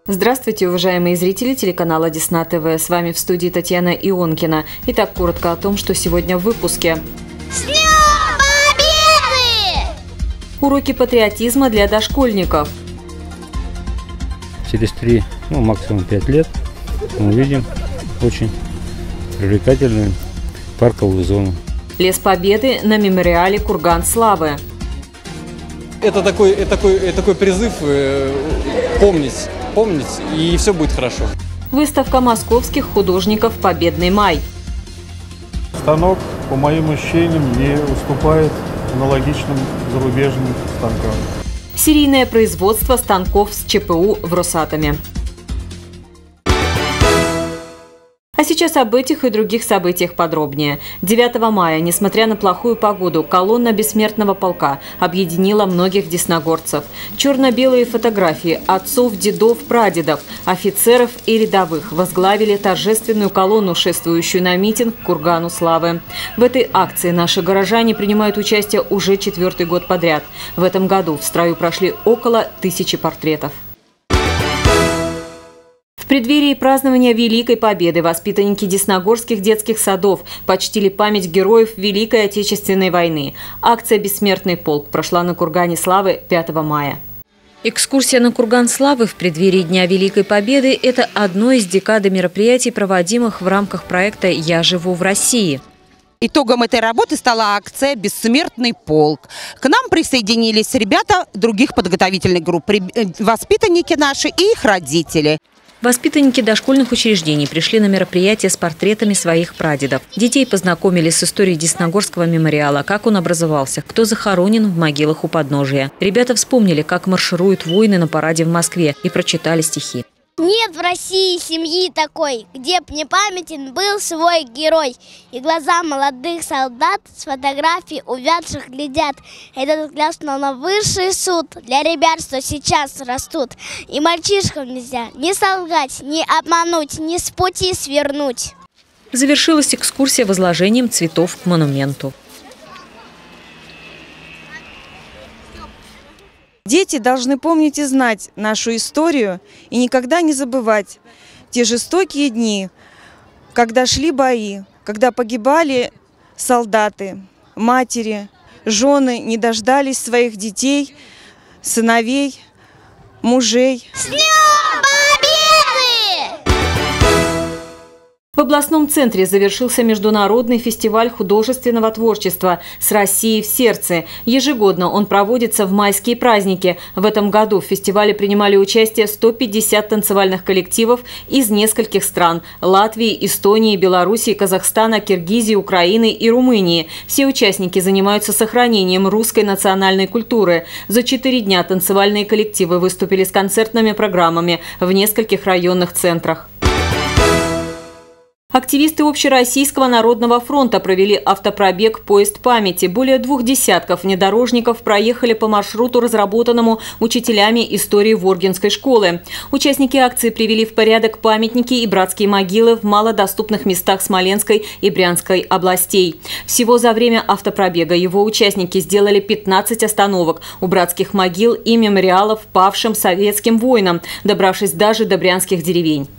Здравствуйте, уважаемые зрители телеканала Десна ТВ. С вами в студии Татьяна Ионкина. Итак, коротко о том, что сегодня в выпуске. С Днем Победы! Уроки патриотизма для дошкольников. Через 3, максимум 5 лет мы увидим очень привлекательную парковую зону. Лес Победы на мемориале «Курган славы». Это такой призыв помнить, и все будет хорошо. Выставка московских художников «Победный май». Станок, по моим ощущениям, не уступает аналогичным зарубежным станкам. Серийное производство станков с ЧПУ в Росатоме. А сейчас об этих и других событиях подробнее. 9 мая, несмотря на плохую погоду, колонна Бессмертного полка объединила многих десногорцев. Черно-белые фотографии отцов, дедов, прадедов, офицеров и рядовых возглавили торжественную колонну, шествующую на митинг к Кургану славы. В этой акции наши горожане принимают участие уже 4-й год подряд. В этом году в строю прошли около 1000 портретов. В преддверии празднования Великой Победы воспитанники десногорских детских садов почтили память героев Великой Отечественной войны. Акция «Бессмертный полк» прошла на Кургане славы 5 мая. Экскурсия на Курган славы в преддверии Дня Великой Победы – это одно из декады мероприятий, проводимых в рамках проекта «Я живу в России». Итогом этой работы стала акция «Бессмертный полк». К нам присоединились ребята других подготовительных групп, воспитанники наши и их родители. Воспитанники дошкольных учреждений пришли на мероприятие с портретами своих прадедов. Детей познакомили с историей Десногорского мемориала, как он образовался, кто захоронен в могилах у подножия. Ребята вспомнили, как маршируют воины на параде в Москве, и прочитали стихи. Нет в России семьи такой, где б не памятен был свой герой. И глаза молодых солдат с фотографий увядших глядят. Этот взгляд на высший суд для ребят, что сейчас растут. И мальчишкам нельзя ни солгать, ни обмануть, ни с пути свернуть. Завершилась экскурсия возложением цветов к монументу. Дети должны помнить и знать нашу историю и никогда не забывать те жестокие дни, когда шли бои, когда погибали солдаты, матери, жены не дождались своих детей, сыновей, мужей. С Днем Победы! В областном центре завершился международный фестиваль художественного творчества «С Россией в сердце». Ежегодно он проводится в майские праздники. В этом году в фестивале принимали участие 150 танцевальных коллективов из нескольких стран – Латвии, Эстонии, Белоруссии, Казахстана, Киргизии, Украины и Румынии. Все участники занимаются сохранением русской национальной культуры. За 4 дня танцевальные коллективы выступили с концертными программами в нескольких районных центрах. Активисты Общероссийского народного фронта провели автопробег «Поезд памяти». Более 2 десятков внедорожников проехали по маршруту, разработанному учителями истории Воргинской школы. Участники акции привели в порядок памятники и братские могилы в малодоступных местах Смоленской и Брянской областей. Всего за время автопробега его участники сделали 15 остановок у братских могил и мемориалов павшим советским воинам, добравшись даже до брянских деревень.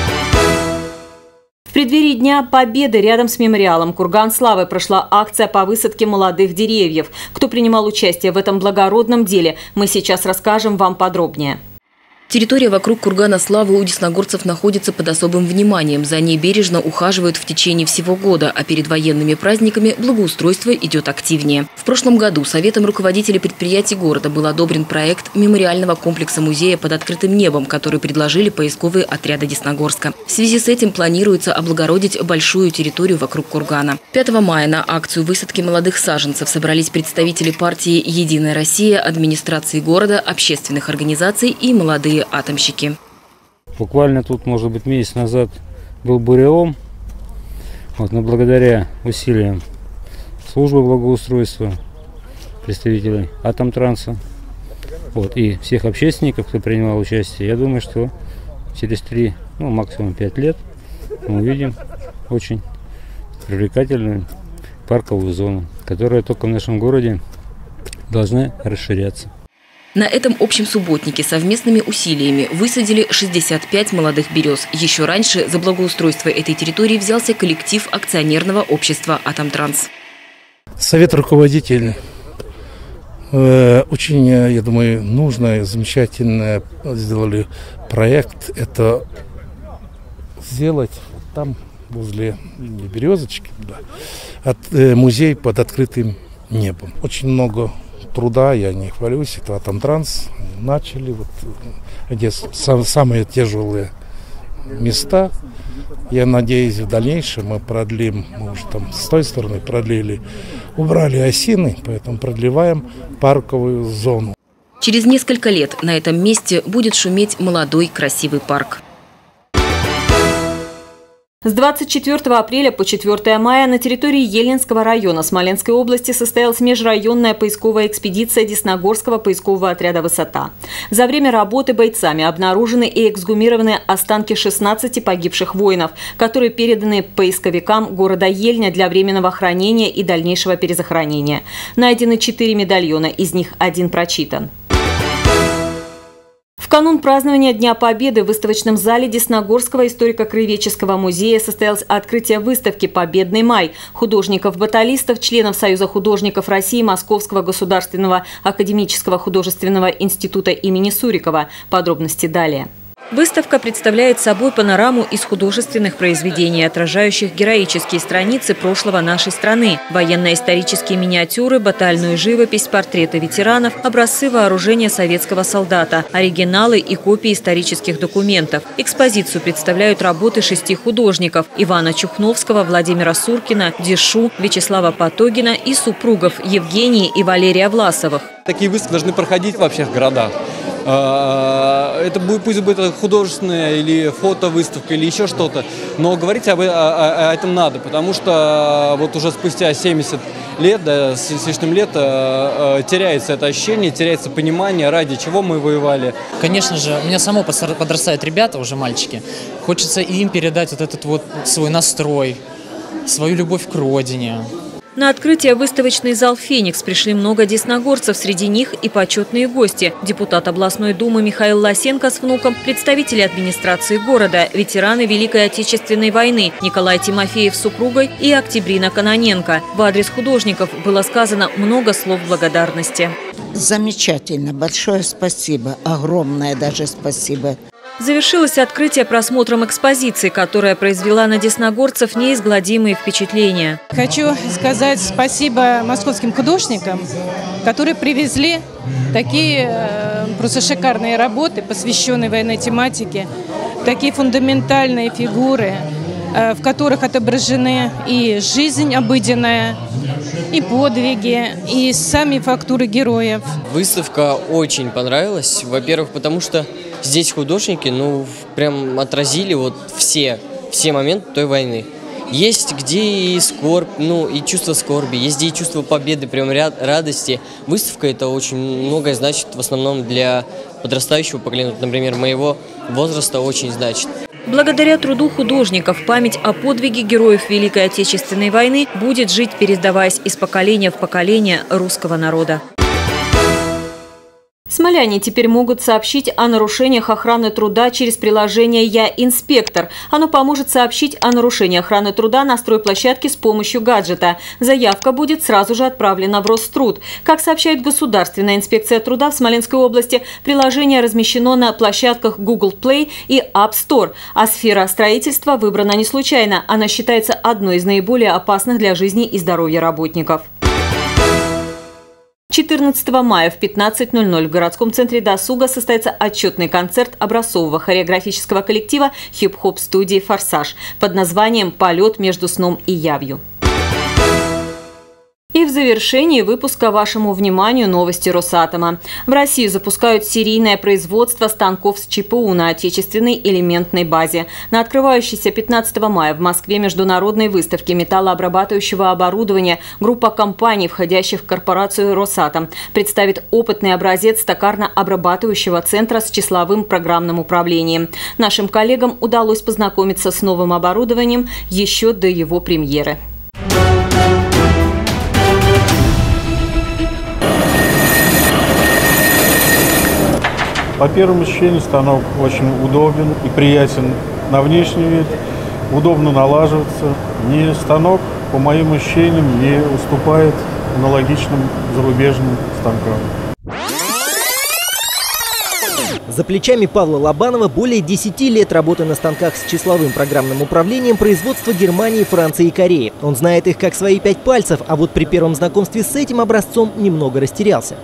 В преддверии Дня Победы рядом с мемориалом «Курган славы» прошла акция по высадке молодых деревьев. Кто принимал участие в этом благородном деле, мы сейчас расскажем вам подробнее. Территория вокруг Кургана славы у десногорцев находится под особым вниманием. За ней бережно ухаживают в течение всего года, а перед военными праздниками благоустройство идет активнее. В прошлом году Советом руководителей предприятий города был одобрен проект мемориального комплекса музея под открытым небом, который предложили поисковые отряды Десногорска. В связи с этим планируется облагородить большую территорию вокруг Кургана. 5 мая на акцию высадки молодых саженцев собрались представители партии «Единая Россия», администрации города, общественных организаций и молодые атомщики. Буквально тут, может быть, месяц назад был бурелом. Но благодаря усилиям службы благоустройства, представителей Атомтранса и всех общественников, кто принимал участие, я думаю, что через 3, максимум 5 лет мы увидим очень привлекательную парковую зону, которая только в нашем городе должна расширяться. На этом общем субботнике совместными усилиями высадили 65 молодых берез. Еще раньше за благоустройство этой территории взялся коллектив акционерного общества «Атомтранс». Совет руководителей очень, я думаю, нужно, замечательно сделали проект. Это сделать там, возле березочки, да, музей под открытым небом. Очень много труда, я не хвалюсь, это Атомтранс начали, вот, где самые тяжелые места. Я надеюсь, в дальнейшем мы продлим, мы уже там с той стороны продлили, убрали осины, поэтому продлеваем парковую зону. Через несколько лет на этом месте будет шуметь молодой красивый парк. С 24 апреля по 4 мая на территории Ельнинского района Смоленской области состоялась межрайонная поисковая экспедиция Десногорского поискового отряда «Высота». За время работы бойцами обнаружены и эксгумированы останки 16 погибших воинов, которые переданы поисковикам города Ельня для временного хранения и дальнейшего перезахоронения. Найдены 4 медальона, из них 1 прочитан. В канун празднования Дня Победы в выставочном зале Десногорского историко-краеведческого музея состоялось открытие выставки «Победный май» художников-баталистов, членов Союза художников России Московского государственного академического художественного института имени Сурикова. Подробности далее. Выставка представляет собой панораму из художественных произведений, отражающих героические страницы прошлого нашей страны, военно-исторические миниатюры, батальную живопись, портреты ветеранов, образцы вооружения советского солдата, оригиналы и копии исторических документов. Экспозицию представляют работы 6 художников – Ивана Чухновского, Владимира Суркина, Дишу, Вячеслава Потогина и супругов Евгении и Валерия Власовых. Такие выставки должны проходить вообще в городах. Это пусть будет художественная или фотовыставка или еще что-то, но говорить об этом надо, потому что вот уже спустя 70 лет, да, с лишним лет, теряется это ощущение, теряется понимание, ради чего мы воевали. Конечно же, у меня само подрастают ребята, уже мальчики, хочется им передать вот этот вот свой настрой, свою любовь к родине. На открытие выставочный зал «Феникс» пришли много десногорцев, среди них и почетные гости. Депутат областной думы Михаил Лосенко с внуком, представители администрации города, ветераны Великой Отечественной войны Николай Тимофеев с супругой и Октябрина Каноненко. В адрес художников было сказано много слов благодарности. Замечательно, большое спасибо, огромное даже спасибо. Завершилось открытие просмотром экспозиции, которая произвела на десногорцев неизгладимые впечатления. Хочу сказать спасибо московским художникам, которые привезли такие просто шикарные работы, посвященные военной тематике, такие фундаментальные фигуры, в которых отображены и жизнь обыденная, и подвиги, и сами фактуры героев. Выставка очень понравилась, во-первых, потому что здесь художники, прям отразили вот все моменты той войны. Есть где и скорбь, и чувство скорби, есть где и чувство победы, прям радости. Выставка это очень многое значит, в основном для подрастающего поколения, например, моего возраста очень значит. Благодаря труду художников память о подвиге героев Великой Отечественной войны будет жить, передаваясь из поколения в поколение русского народа. Смоляне теперь могут сообщить о нарушениях охраны труда через приложение «Я инспектор». Оно поможет сообщить о нарушении охраны труда на стройплощадке с помощью гаджета. Заявка будет сразу же отправлена в Роструд. Как сообщает Государственная инспекция труда в Смоленской области, приложение размещено на площадках Google Play и App Store. А сфера строительства выбрана не случайно. Она считается одной из наиболее опасных для жизни и здоровья работников. 14 мая в 15:00 в городском центре досуга состоится отчетный концерт образцового хореографического коллектива хип-хоп-студии «Форсаж» под названием «Полет между сном и явью». И в завершении выпуска вашему вниманию новости Росатома. В Россию запускают серийное производство станков с ЧПУ на отечественной элементной базе. На открывающейся 15 мая в Москве международной выставке металлообрабатывающего оборудования группа компаний, входящих в корпорацию «Росатом», представит опытный образец токарно-обрабатывающего центра с числовым программным управлением. Нашим коллегам удалось познакомиться с новым оборудованием еще до его премьеры. По первым ощущениям станок очень удобен и приятен на внешний вид, удобно налаживаться. Станок, по моим ощущениям, не уступает аналогичным зарубежным станкам. За плечами Павла Лобанова более 10 лет работы на станках с числовым программным управлением производства Германии, Франции и Кореи. Он знает их как свои 5 пальцев, а вот при первом знакомстве с этим образцом немного растерялся.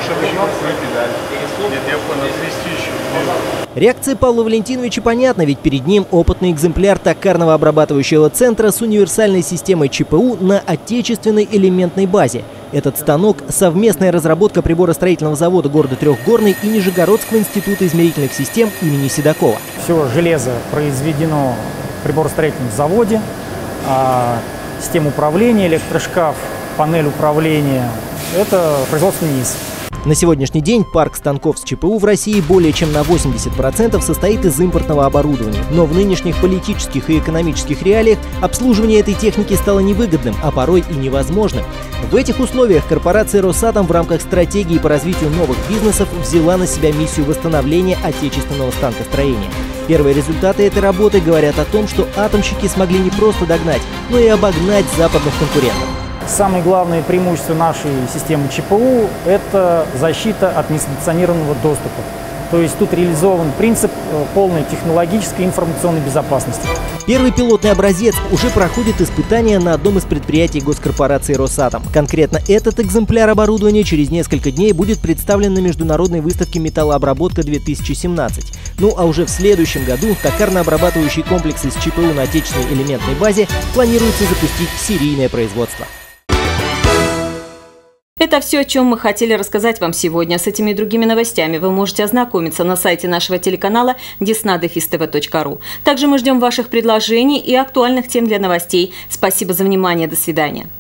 Реакция Павла Валентиновича понятна, ведь перед ним опытный экземпляр токарного обрабатывающего центра с универсальной системой ЧПУ на отечественной элементной базе. Этот станок – совместная разработка приборостроительного завода города Трехгорный и Нижегородского института измерительных систем имени Седокова. Все железо произведено в приборостроительном заводе, система управления, электрошкаф, панель управления – это производственный низ. На сегодняшний день парк станков с ЧПУ в России более чем на 80% состоит из импортного оборудования. Но в нынешних политических и экономических реалиях обслуживание этой техники стало невыгодным, а порой и невозможным. В этих условиях корпорация «Росатом» в рамках стратегии по развитию новых бизнесов взяла на себя миссию восстановления отечественного станкостроения. Первые результаты этой работы говорят о том, что атомщики смогли не просто догнать, но и обогнать западных конкурентов. Самое главное преимущество нашей системы ЧПУ – это защита от несанкционированного доступа. То есть тут реализован принцип полной технологической и информационной безопасности. Первый пилотный образец уже проходит испытания на одном из предприятий госкорпорации «Росатом». Конкретно этот экземпляр оборудования через несколько дней будет представлен на международной выставке «Металлообработка-2017». Ну а уже в следующем году токарно-обрабатывающие комплексы с ЧПУ на отечественной элементной базе планируется запустить серийное производство. Это все, о чем мы хотели рассказать вам сегодня. С этими и другими новостями вы можете ознакомиться на сайте нашего телеканала desna-tv.ru. Также мы ждем ваших предложений и актуальных тем для новостей. Спасибо за внимание. До свидания.